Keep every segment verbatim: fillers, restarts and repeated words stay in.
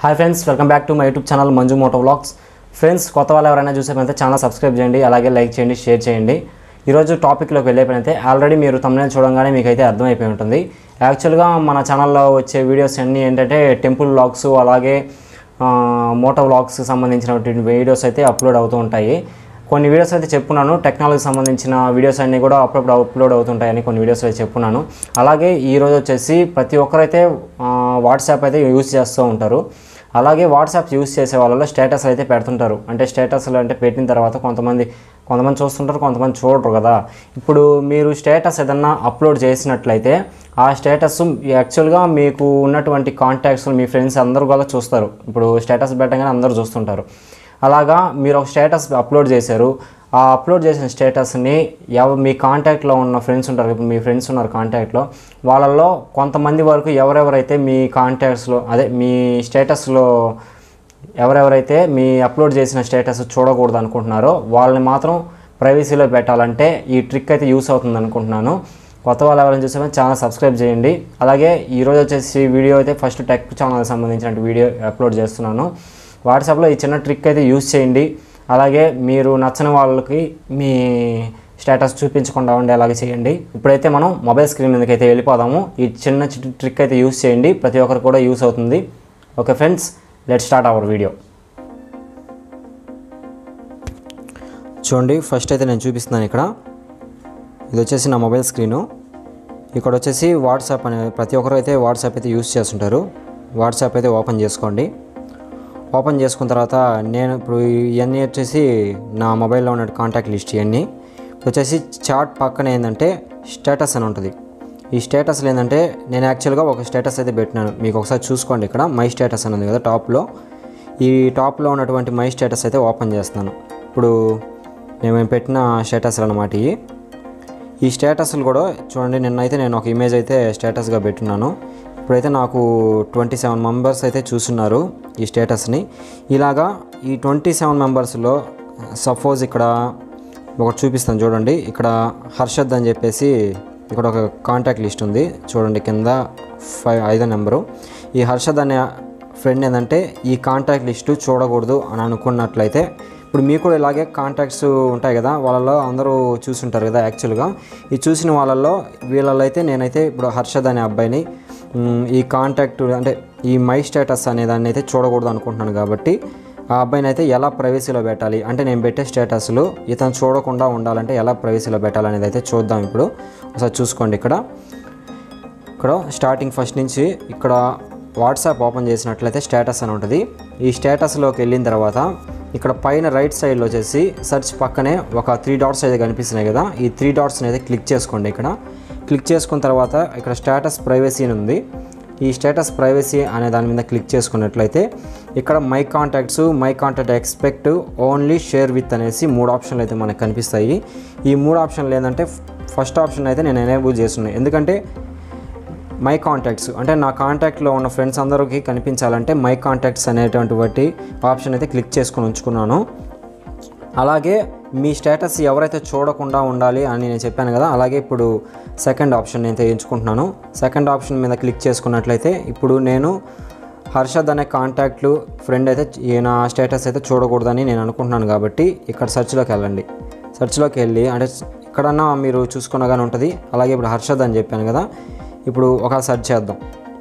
Hi friends, welcome back to my YouTube channel Manju moto vlogs. Friends, కొత్త వాళ్ళు ఎవరైనా చూసారంటే ఛానల్ సబ్స్క్రైబ్ చేయండి, అలాగే లైక్ చేయండి, షేర్ చేయండి. ఈరోజు టాపిక్లోకి వెళ్ళేపోయినైతే ఆల్రెడీ మీరు thumbnail చూడంగానే మీకైతే అర్థమైపోయి ఉంటుంది. యాక్చువల్గా మన ఛానల్లో వచ్చే వీడియోస్ అన్నీ ఏంటంటే టెంపుల్ వ్లాగ్స్, అలాగే మోటో వ్లాగ్స్కి సంబంధించినటువంటి వీడియోస్ అయితే అప్లోడ్ అవుతూ ఉంటాయి. కొన్ని వీడియోస్ అయితే చెప్పున్నాను, టెక్నాలజీకి సంబంధించిన వీడియోస్ అన్నీ కూడా అప్పుడప్పుడు అప్లోడ్ అవుతుంటాయని కొన్ని వీడియోస్ అయితే చెప్పున్నాను. అలాగే ఈరోజు వచ్చేసి ప్రతి ఒక్కరైతే వాట్సాప్ అయితే యూజ్ చేస్తూ ఉంటారు. అలాగే వాట్సాప్ యూజ్ చేసే వాళ్ళలో స్టేటస్ అయితే పెడుతుంటారు. అంటే స్టేటస్లు అంటే పెట్టిన తర్వాత కొంతమంది కొంతమంది చూస్తుంటారు, కొంతమంది చూడరు కదా. ఇప్పుడు మీరు స్టేటస్ ఏదన్నా అప్లోడ్ చేసినట్లయితే ఆ స్టేటస్ యాక్చువల్గా మీకు ఉన్నటువంటి కాంటాక్ట్స్, మీ ఫ్రెండ్స్ అందరూ కూడా చూస్తారు. ఇప్పుడు స్టేటస్ పెట్టగానే అందరూ చూస్తుంటారు. అలాగా మీరు ఒక స్టేటస్ అప్లోడ్ చేశారు. ఆ అప్లోడ్ చేసిన స్టేటస్ని ఎవ మీ కాంటాక్ట్లో ఉన్న ఫ్రెండ్స్ ఉంటారు, ఇప్పుడు మీ ఫ్రెండ్స్ ఉన్నారు కాంటాక్ట్లో, వాళ్ళల్లో కొంతమంది వరకు ఎవరెవరైతే మీ కాంటాక్ట్స్లో అదే మీ స్టేటస్లో ఎవరెవరైతే మీ అప్లోడ్ చేసిన స్టేటస్ చూడకూడదు అనుకుంటున్నారో వాళ్ళని మాత్రం ప్రైవసీలో పెట్టాలంటే ఈ ట్రిక్ అయితే యూస్ అవుతుంది అనుకుంటున్నాను. కొత్త వాళ్ళు ఎవరైనా చూసామో ఛానల్ సబ్స్క్రైబ్ చేయండి. అలాగే ఈరోజు వచ్చేసి వీడియో అయితే ఫస్ట్ టెక్ ఛానల్కి సంబంధించిన వీడియో అప్లోడ్ చేస్తున్నాను. వాట్సాప్లో ఈ చిన్న ట్రిక్ అయితే యూస్ చేయండి. అలాగే మీరు నచ్చని వాళ్ళకి మీ స్టేటస్ చూపించకుండా ఉండేలాగా చేయండి. ఇప్పుడైతే మనం మొబైల్ స్క్రీన్ మీదకి అయితే వెళ్ళిపోదాము. ఈ చిన్న ట్రిక్ అయితే యూస్ చేయండి, ప్రతి ఒక్కరు కూడా యూస్ అవుతుంది. Okay friends, let start our video. చూడండి, ఫస్ట్ అయితే నేను చూపిస్తున్నాను. ఇక్కడ ఇది వచ్చేసి నా మొబైల్ స్క్రీను. ఇక్కడ వచ్చేసి వాట్సాప్ అనే ప్రతి ఒక్కరు అయితే వాట్సాప్ అయితే యూస్ చేస్తుంటారు. వాట్సాప్ అయితే ఓపెన్ చేసుకోండి. ఓపెన్ చేసుకున్న తర్వాత నేను ఇప్పుడు ఇవన్నీ వచ్చేసి నా మొబైల్లో ఉన్న కాంటాక్ట్ లిస్ట్. ఇవన్నీ వచ్చేసి చాట్ పక్కన ఏంటంటే స్టేటస్ అని ఉంటుంది. ఈ స్టేటస్లో ఏంటంటే నేను యాక్చువల్గా ఒక స్టేటస్ అయితే పెట్టినాను, మీకు ఒకసారి చూసుకోండి. ఇక్కడ మై స్టేటస్ అని ఉంది కదా టాప్లో. ఈ టాప్లో ఉన్నటువంటి మై స్టేటస్ అయితే ఓపెన్ చేస్తున్నాను. ఇప్పుడు నేను పెట్టిన స్టేటస్లు అన్నమాట ఇవి. ఈ స్టేటస్లు కూడా చూడండి, నిన్నైతే నేను ఒక ఇమేజ్ అయితే స్టేటస్గా పెట్టున్నాను. ఇప్పుడైతే నాకు ట్వంటీ సెవెన్ మెంబర్స్ అయితే చూస్తున్నారు ఈ స్టేటస్ని. ఇలాగా ఈ ట్వంటీ సెవెన్ మెంబర్స్లో సపోజ్ ఇక్కడ ఒకటి చూపిస్తాను చూడండి. ఇక్కడ హర్షద్ అని చెప్పేసి ఇక్కడ ఒక కాంటాక్ట్ లిస్ట్ ఉంది చూడండి, కింద ఫైవ్ ఐదో నెంబరు. ఈ హర్షద్ అనే ఫ్రెండ్ ఏంటంటే ఈ కాంటాక్ట్ లిస్టు చూడకూడదు అని అనుకున్నట్లయితే, ఇప్పుడు మీకు కూడా ఇలాగే కాంటాక్ట్స్ ఉంటాయి కదా, వాళ్ళలో అందరూ చూసుంటారు కదా. యాక్చువల్గా ఈ చూసిన వాళ్ళల్లో వీళ్ళలో అయితే నేనైతే ఇప్పుడు హర్షద్ అనే అబ్బాయిని ఈ కాంటాక్ట్ అంటే ఈ మై స్టేటస్ అనే దాన్ని అయితే చూడకూడదు అనుకుంటున్నాను. కాబట్టి ఆ అబ్బాయిని అయితే ఎలా ప్రైవసీలో పెట్టాలి అంటే, నేను పెట్టే స్టేటస్లు ఇతను చూడకుండా ఉండాలంటే ఎలా ప్రైవసీలో పెట్టాలనేది అయితే చూద్దాం. ఇప్పుడు ఒకసారి చూసుకోండి. ఇక్కడ ఇక్కడ స్టార్టింగ్ ఫస్ట్ నుంచి ఇక్కడ వాట్సాప్ ఓపెన్ చేసినట్లయితే స్టేటస్ అని ఉంటుంది. ఈ స్టేటస్లోకి వెళ్ళిన తర్వాత ఇక్కడ పైన రైట్ సైడ్లో వచ్చేసి సెర్చ్ పక్కనే ఒక త్రీ డాట్స్ అయితే కనిపిస్తున్నాయి కదా. ఈ త్రీ డాట్స్ని అయితే క్లిక్ చేసుకోండి. ఇక్కడ క్లిక్ చేసుకున్న తర్వాత ఇక్కడ స్టేటస్ ప్రైవసీ అని ఉంది. ఈ స్టేటస్ ప్రైవసీ అనే దాని మీద క్లిక్ చేసుకున్నట్లయితే ఇక్కడ my contacts, my contact except, only share with అనేసి మూడు ఆప్షన్లు అయితే మనకు కనిపిస్తాయి. ఈ మూడు ఆప్షన్లు ఏంటంటే ఫస్ట్ ఆప్షన్ అయితే నేను ఎనేబుల్ చేస్తున్నాను. ఎందుకంటే మై కాంటాక్ట్స్ అంటే నా కాంటాక్ట్లో ఉన్న ఫ్రెండ్స్ అందరికీ కనిపించాలంటే మై కాంటాక్ట్స్ అనేటువంటి ఆప్షన్ అయితే క్లిక్ చేసుకుని ఉంచుకున్నాను. అలాగే మీ స్టేటస్ ఎవరైతే చూడకుండా ఉండాలి అని నేను చెప్పాను కదా, అలాగే ఇప్పుడు సెకండ్ ఆప్షన్ అయితే ఎంచుకుంటున్నాను. సెకండ్ ఆప్షన్ మీద క్లిక్ చేసుకున్నట్లయితే ఇప్పుడు నేను హర్షద్ అనే కాంటాక్ట్లు ఫ్రెండ్ అయితే నా స్టేటస్ అయితే చూడకూడదని నేను అనుకుంటున్నాను. కాబట్టి ఇక్కడ సెర్చ్లోకి వెళ్ళండి. సెర్చ్లోకి వెళ్ళి అంటే ఇక్కడన్నా మీరు చూసుకున్నగానే ఉంటుంది. అలాగే ఇప్పుడు హర్షద్ అని చెప్పాను కదా, ఇప్పుడు ఒక సెర్చ్ చేద్దాం.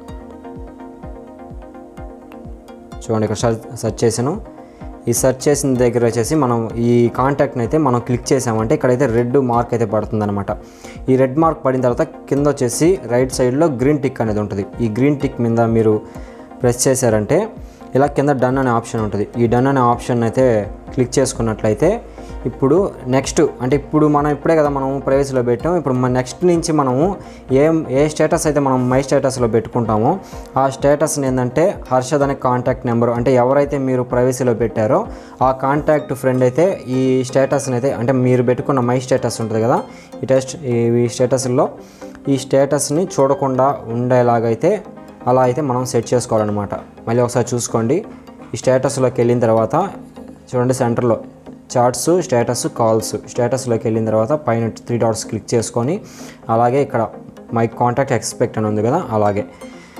చూడండి, ఇక్కడ సెర్చ్ చేశాను. ఈ సెర్చ్ చేసిన దగ్గర వచ్చేసి మనం ఈ కాంటాక్ట్ని అయితే మనం క్లిక్ చేసామంటే ఇక్కడైతే రెడ్ మార్క్ అయితే పడుతుంది అనమాట. ఈ రెడ్ మార్క్ పడిన తర్వాత కింద వచ్చేసి రైట్ సైడ్లో గ్రీన్ టిక్ అనేది ఉంటుంది. ఈ గ్రీన్ టిక్ మీద మీరు ప్రెస్ చేశారంటే ఇలా కింద డన్ అనే ఆప్షన్ ఉంటుంది. ఈ డన్ అనే ఆప్షన్ అయితే క్లిక్ చేసుకున్నట్లయితే ఇప్పుడు నెక్స్ట్ అంటే ఇప్పుడు మనం ఇప్పుడే కదా మనం ప్రైవసీలో పెట్టాం. ఇప్పుడు మన నెక్స్ట్ నుంచి మనము ఏం ఏ స్టేటస్ అయితే మనం మై స్టేటస్లో పెట్టుకుంటామో ఆ స్టేటస్ని ఏంటంటే హర్షద్ అనే కాంటాక్ట్ నెంబర్ అంటే ఎవరైతే మీరు ప్రైవసీలో పెట్టారో ఆ కాంటాక్ట్ ఫ్రెండ్ అయితే ఈ స్టేటస్ని అయితే అంటే మీరు పెట్టుకున్న మై స్టేటస్ ఉంటుంది కదా, ఈ టెస్ట్ ఈ స్టేటస్లో ఈ స్టేటస్ని చూడకుండా ఉండేలాగైతే అలా అయితే మనం సెట్ చేసుకోవాలన్నమాట. మళ్ళీ ఒకసారి చూసుకోండి. ఈ స్టేటస్లోకి వెళ్ళిన తర్వాత చూడండి, సెంటర్లో చాట్స్, స్టేటస్, కాల్స్, స్టేటస్లోకి వెళ్ళిన తర్వాత పైన త్రీ డాట్స్ క్లిక్ చేసుకొని అలాగే ఇక్కడ మై కాంటాక్ట్ ఎక్స్పెక్ట్ అని ఉంది కదా, అలాగే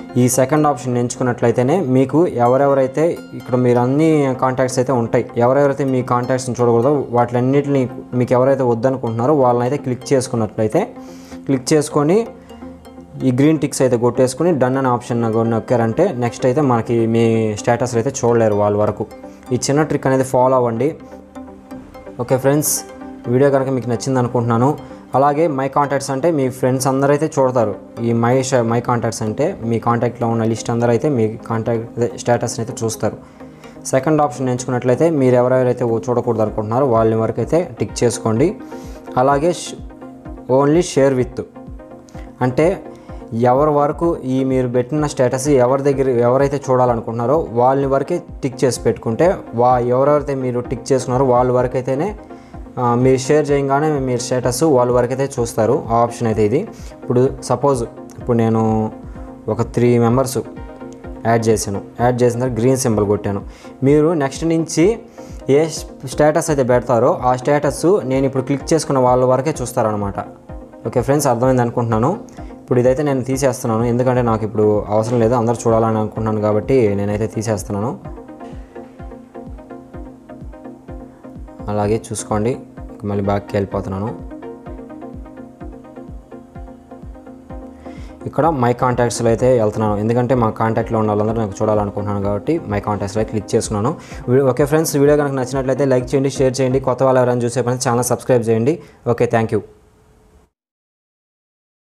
ఈ సెకండ్ ఆప్షన్ ఎంచుకున్నట్లయితేనే మీకు ఎవరెవరైతే ఇక్కడ మీరు అన్ని కాంటాక్ట్స్ అయితే ఉంటాయి, ఎవరెవరైతే మీ కాంటాక్ట్స్ని చూడకూడదో వాటిలన్నిటిని మీకు ఎవరైతే వద్దనుకుంటున్నారో వాళ్ళని అయితే క్లిక్ చేసుకున్నట్లయితే క్లిక్ చేసుకొని ఈ గ్రీన్ టిక్స్ అయితే కొట్టేసుకుని డన్ అనే ఆప్షన్ నొక్కారంటే నెక్స్ట్ అయితే మనకి మీ స్టేటస్ అయితే చూడలేరు వాళ్ళ వరకు. ఈ చిన్న ట్రిక్ అనేది ఫాలో అవ్వండి. ఓకే ఫ్రెండ్స్, వీడియో కనుక మీకు నచ్చింది అనుకుంటున్నాను. అలాగే మై కాంటాక్ట్స్ అంటే మీ ఫ్రెండ్స్ అందరూ అయితే చూడతారు. ఈ మై మై కాంటాక్ట్స్ అంటే మీ కాంటాక్ట్లో ఉన్న లిస్ట్ అందరూ అయితే మీ కాంటాక్ట్ స్టేటస్ని అయితే చూస్తారు. సెకండ్ ఆప్షన్ ఎంచుకున్నట్లయితే మీరు ఎవరెవరైతే చూడకూడదు అనుకుంటున్నారో వాళ్ళ వరకు అయితే టిక్ చేసుకోండి. అలాగే ఓన్లీ షేర్ విత్ అంటే ఎవరి వరకు ఈ మీరు పెట్టిన స్టేటస్ ఎవరి దగ్గర ఎవరైతే చూడాలనుకుంటున్నారో వాళ్ళని వరకే టిక్ చేసి పెట్టుకుంటే వా ఎవరెవరైతే మీరు టిక్ చేసుకున్నారో వాళ్ళ వరకు అయితేనే మీరు షేర్ చేయగానే మీరు స్టేటస్ వాళ్ళ వరకు అయితే చూస్తారు. ఆ ఆప్షన్ అయితే ఇది. ఇప్పుడు సపోజ్ ఇప్పుడు నేను ఒక త్రీ మెంబర్స్ యాడ్ చేశాను, యాడ్ చేసిన తర్వాత గ్రీన్ సింబల్ కొట్టాను. మీరు నెక్స్ట్ నుంచి ఏ స్టేటస్ అయితే పెడతారో ఆ స్టేటస్ నేను ఇప్పుడు క్లిక్ చేసుకున్న వాళ్ళ వరకే చూస్తారనమాట. ఓకే ఫ్రెండ్స్, అర్థమైంది అనుకుంటున్నాను. ఇప్పుడు ఇదైతే నేను తీసేస్తున్నాను, ఎందుకంటే నాకు ఇప్పుడు అవసరం లేదు, అందరూ చూడాలని అనుకుంటున్నాను కాబట్టి నేనైతే తీసేస్తున్నాను. అలాగే చూసుకోండి, మళ్ళీ బ్యాక్కి వెళ్ళిపోతున్నాను. ఇక్కడ మై కాంటాక్ట్స్లో అయితే వెళ్తున్నాను, ఎందుకంటే మా కాంటాక్ట్లో ఉన్న వాళ్ళందరూ నాకు చూడాలనుకుంటున్నాను కాబట్టి మై కాంటాక్ట్స్లో క్లిక్ చేసుకున్నాను. ఓకే ఫ్రెండ్స్, వీడియో కనుక నచ్చినట్లయితే లైక్ చేయండి, షేర్ చేయండి. కొత్త వాళ్ళు ఎవరైనా చూసే పని ఛానల్ సబ్స్క్రైబ్ చేయండి. Okay, thank you.